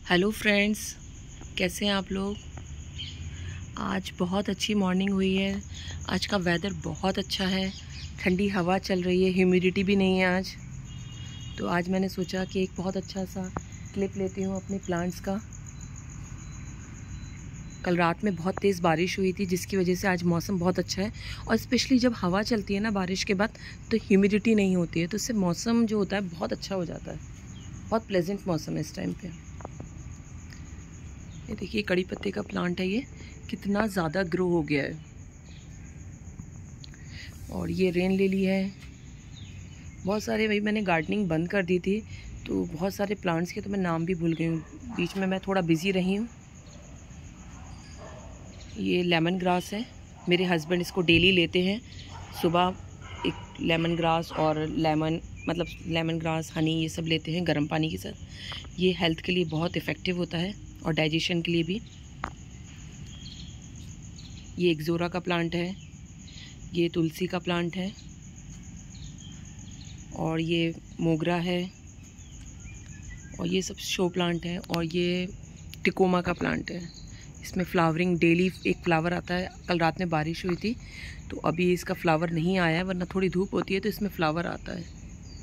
Hello friends, कैसे हैं आप लोग। आज बहुत अच्छी मॉर्निंग हुई है। आज का वेदर बहुत अच्छा है, ठंडी हवा चल रही है, ह्यूमिडिटी भी नहीं है आज। तो आज मैंने सोचा कि एक बहुत अच्छा सा क्लिप लेती हूँ अपने प्लांट्स का। कल रात में बहुत तेज़ बारिश हुई थी, जिसकी वजह से आज मौसम बहुत अच्छा है। और स्पेशली जब हवा चलती है ना बारिश के बाद, तो ह्यूमिडिटी नहीं होती है, तो उससे मौसम जो होता है बहुत अच्छा हो जाता है। बहुत प्लेजेंट मौसम है इस टाइम पे। ये देखिए कड़ी पत्ते का प्लांट है, ये कितना ज़्यादा ग्रो हो गया है। और ये रेन लिली है। बहुत सारे, भाई मैंने गार्डनिंग बंद कर दी थी तो बहुत सारे प्लांट्स के तो मैं नाम भी भूल गई हूँ, बीच में मैं थोड़ा बिजी रही हूँ। ये लेमन ग्रास है, मेरे हस्बैंड इसको डेली लेते हैं। सुबह एक लेमन ग्रास और लेमन ग्रास हनी ये सब लेते हैं गर्म पानी के साथ। ये हेल्थ के लिए बहुत इफ़ेक्टिव होता है और डाइजेशन के लिए भी। ये एक्जोरा का प्लांट है, ये तुलसी का प्लांट है, और ये मोगरा है, और ये सब शो प्लांट है। और ये टिकोमा का प्लांट है, इसमें फ्लावरिंग डेली एक फ्लावर आता है। कल रात में बारिश हुई थी तो अभी इसका फ्लावर नहीं आया है, वरना थोड़ी धूप होती है तो इसमें फ्लावर आता है।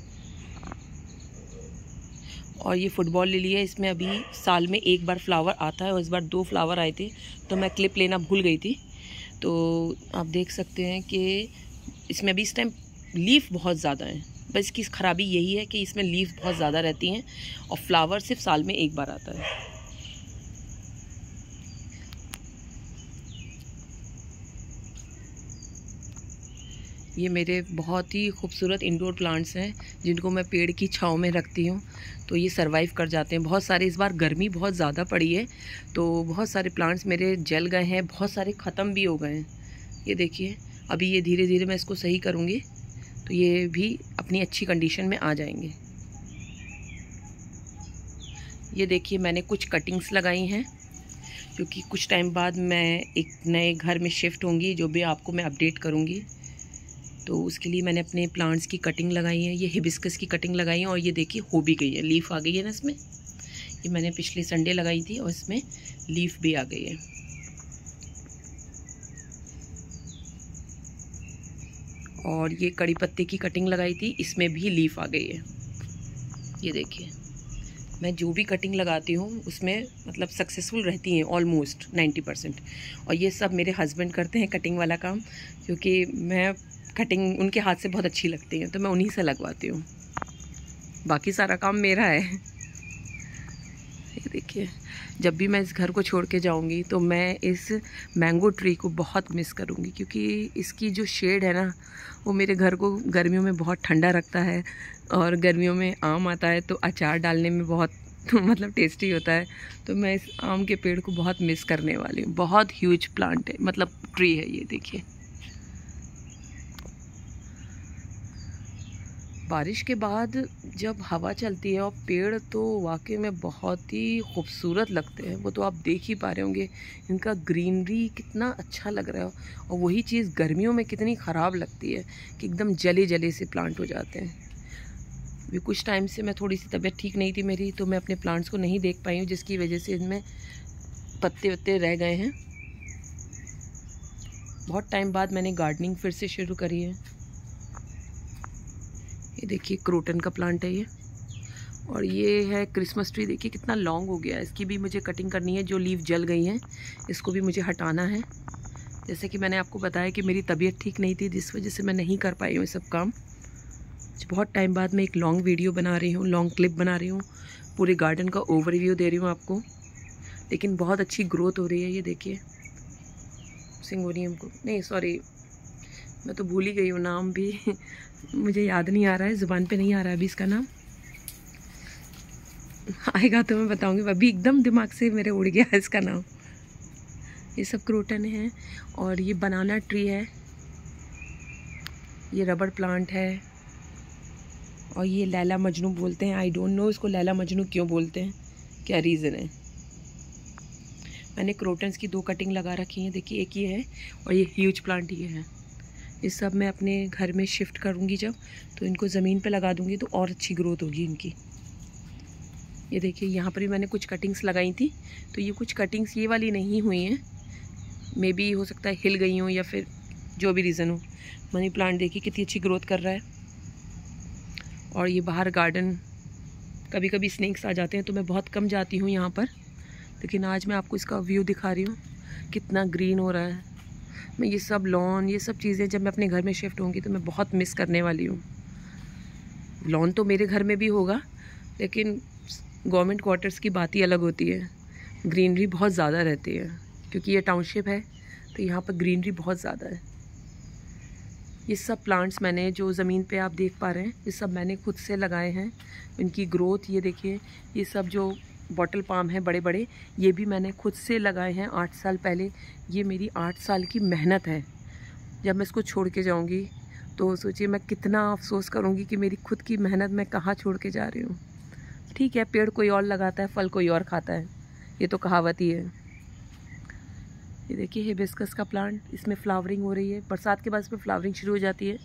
और ये फुटबॉल लिली है, इसमें अभी साल में एक बार फ्लावर आता है और इस बार 2 फ्लावर आए थे, तो मैं क्लिप लेना भूल गई थी। तो आप देख सकते हैं कि इसमें अभी इस टाइम लीफ बहुत ज़्यादा है। बस इसकी ख़राबी यही है कि इसमें लीफ बहुत ज़्यादा रहती हैं और फ्लावर सिर्फ साल में एक बार आता है। ये मेरे बहुत ही खूबसूरत इंडोर प्लांट्स हैं, जिनको मैं पेड़ की छांव में रखती हूँ, तो ये सरवाइव कर जाते हैं। बहुत सारे, इस बार गर्मी बहुत ज़्यादा पड़ी है तो बहुत सारे प्लांट्स मेरे जल गए हैं, बहुत सारे ख़त्म भी हो गए हैं। ये देखिए, अभी ये धीरे धीरे मैं इसको सही करूँगी तो ये भी अपनी अच्छी कंडीशन में आ जाएंगे। ये देखिए, मैंने कुछ कटिंग्स लगाई हैं क्योंकि कुछ टाइम बाद मैं एक नए घर में शिफ्ट होंगी, जो भी आपको मैं अपडेट करूँगी। तो उसके लिए मैंने अपने प्लांट्स की कटिंग लगाई है। ये हिबिस्कस की कटिंग लगाई है और ये देखिए हो भी गई है, लीफ आ गई है ना इसमें। ये मैंने पिछले संडे लगाई थी और इसमें लीफ भी आ गई है। और ये कड़ी पत्ते की कटिंग लगाई थी, इसमें भी लीफ आ गई है। ये देखिए, मैं जो भी कटिंग लगाती हूँ उसमें मतलब सक्सेसफुल रहती हैं ऑलमोस्ट 90%। और ये सब मेरे हस्बैंड करते हैं कटिंग वाला काम, क्योंकि मैं कटिंग उनके हाथ से बहुत अच्छी लगती है तो मैं उन्हीं से लगवाती हूँ, बाकी सारा काम मेरा है। ये देखिए, जब भी मैं इस घर को छोड़ के जाऊँगी तो मैं इस मैंगो ट्री को बहुत मिस करूँगी, क्योंकि इसकी जो शेड है ना, वो मेरे घर को गर्मियों में बहुत ठंडा रखता है। और गर्मियों में आम आता है तो अचार डालने में बहुत मतलब टेस्टी होता है। तो मैं इस आम के पेड़ को बहुत मिस करने वाली हूँ। बहुत ह्यूज प्लांट है, मतलब ट्री है ये देखिए। बारिश के बाद जब हवा चलती है और पेड़, तो वाकई में बहुत ही खूबसूरत लगते हैं। वो तो आप देख ही पा रहे होंगे, इनका ग्रीनरी कितना अच्छा लग रहा है। और वही चीज़ गर्मियों में कितनी ख़राब लगती है कि एकदम जले जले से प्लांट हो जाते हैं। अभी कुछ टाइम से मैं थोड़ी सी तबीयत ठीक नहीं थी मेरी, तो मैं अपने प्लांट्स को नहीं देख पाई हूँ, जिसकी वजह से इनमें पत्ते वत्ते रह गए हैं। बहुत टाइम बाद मैंने गार्डनिंग फिर से शुरू करी है। ये देखिए, क्रोटन का प्लांट है ये। और ये है क्रिसमस ट्री, देखिए कितना लॉन्ग हो गया है। इसकी भी मुझे कटिंग करनी है, जो लीफ जल गई हैं इसको भी मुझे हटाना है। जैसे कि मैंने आपको बताया कि मेरी तबीयत ठीक नहीं थी, जिस वजह से मैं नहीं कर पाई हूँ ये सब काम। बहुत टाइम बाद मैं एक लॉन्ग वीडियो बना रही हूँ, लॉन्ग क्लिप बना रही हूँ, पूरे गार्डन का ओवरव्यू दे रही हूँ आपको। लेकिन बहुत अच्छी ग्रोथ हो रही है। ये देखिए, सिंगोनियम को नहीं, सॉरी मैं तो भूल ही गई हूँ नाम भी मुझे याद नहीं आ रहा है, ज़ुबान पे नहीं आ रहा है अभी इसका नाम। आएगा तो मैं बताऊंगी, अभी एकदम दिमाग से मेरे उड़ गया है इसका नाम। ये सब क्रोटन है। और ये बनाना ट्री है, ये रबड़ प्लांट है, और ये लैला मजनू बोलते हैं। आई डोंट नो इसको लैला मजनू क्यों बोलते हैं, क्या रीज़न है। मैंने क्रोटन्स की 2 कटिंग लगा रखी हैं, देखिए एक ये है और ये ह्यूज प्लांट ये है। ये सब मैं अपने घर में शिफ्ट करूँगी जब, तो इनको ज़मीन पे लगा दूँगी तो और अच्छी ग्रोथ होगी इनकी। ये देखिए यहाँ पर भी मैंने कुछ कटिंग्स लगाई थी, तो ये कुछ कटिंग्स ये वाली नहीं हुई हैं, मे बी हो सकता है हिल गई हूँ या फिर जो भी रीज़न हो। मनी प्लांट देखिए कितनी अच्छी ग्रोथ कर रहा है। और ये बाहर गार्डन, कभी कभी स्नेक्स आ जाते हैं तो मैं बहुत कम जाती हूँ यहाँ पर, लेकिन आज मैं आपको इसका व्यू दिखा रही हूँ कितना ग्रीन हो रहा है। मैं ये सब लॉन, ये सब चीज़ें जब मैं अपने घर में शिफ्ट होंगी तो मैं बहुत मिस करने वाली हूँ। लॉन तो मेरे घर में भी होगा, लेकिन गवर्नमेंट क्वार्टर्स की बात ही अलग होती है। ग्रीनरी बहुत ज़्यादा रहती है, क्योंकि ये टाउनशिप है तो यहाँ पर ग्रीनरी बहुत ज़्यादा है। ये सब प्लांट्स मैंने जो ज़मीन पे आप देख पा रहे हैं, ये सब मैंने खुद से लगाए हैं। इनकी ग्रोथ ये देखिए, ये सब जो बॉटल पाम है बड़े बड़े, ये भी मैंने खुद से लगाए हैं 8 साल पहले। ये मेरी 8 साल की मेहनत है। जब मैं इसको छोड़ के जाऊँगी तो सोचिए मैं कितना अफसोस करूँगी कि मेरी खुद की मेहनत मैं कहाँ छोड़ के जा रही हूँ। ठीक है, पेड़ कोई और लगाता है, फल कोई और खाता है, ये तो कहावत ही है। ये देखिए हिबिस्कस का प्लांट, इसमें फ्लावरिंग हो रही है। बरसात के बाद इसमें फ्लावरिंग शुरू हो जाती है।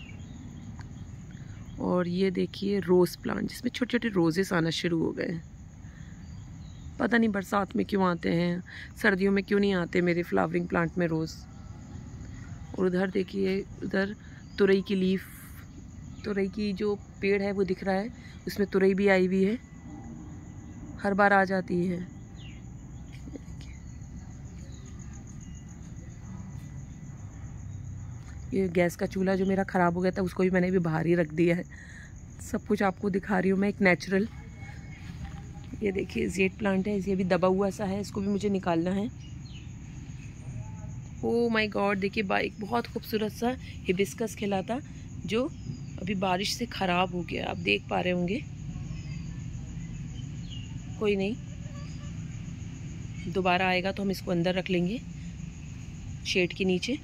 और ये देखिए रोज़ प्लांट, जिसमें छोटे छोटे रोजेस आना शुरू हो गए हैं। पता नहीं बरसात में क्यों आते हैं, सर्दियों में क्यों नहीं आते मेरे फ्लावरिंग प्लांट में रोज़। और उधर देखिए, उधर तुरई की लीफ, तुरई की जो पेड़ है वो दिख रहा है, उसमें तुरई भी आई हुई है, हर बार आ जाती है। ये गैस का चूल्हा जो मेरा ख़राब हो गया था, उसको भी मैंने भी बाहर ही रख दिया है। सब कुछ आपको दिखा रही हूँ मैं, एक नेचुरल। ये देखिए जेड प्लांट है, ये भी दबा हुआ सा है, इसको भी मुझे निकालना है। ओह माय गॉड, देखिए एक बहुत खूबसूरत सा हिबिस्कस खिला था, जो अभी बारिश से ख़राब हो गया, आप देख पा रहे होंगे। कोई नहीं, दोबारा आएगा तो हम इसको अंदर रख लेंगे शेड के नीचे।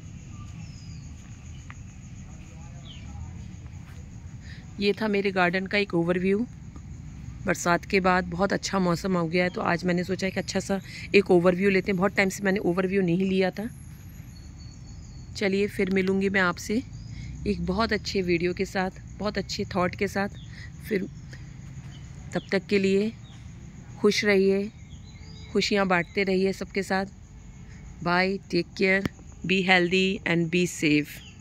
ये था मेरे गार्डन का एक ओवरव्यू। बरसात के बाद बहुत अच्छा मौसम हो गया है, तो आज मैंने सोचा कि अच्छा सा एक ओवरव्यू लेते हैं। बहुत टाइम से मैंने ओवरव्यू नहीं लिया था। चलिए फिर मिलूँगी मैं आपसे एक बहुत अच्छे वीडियो के साथ, बहुत अच्छे थॉट के साथ। फिर तब तक के लिए खुश रहिए, खुशियाँ बांटते रहिए सबके साथ। Bye, take care, be healthy and be safe.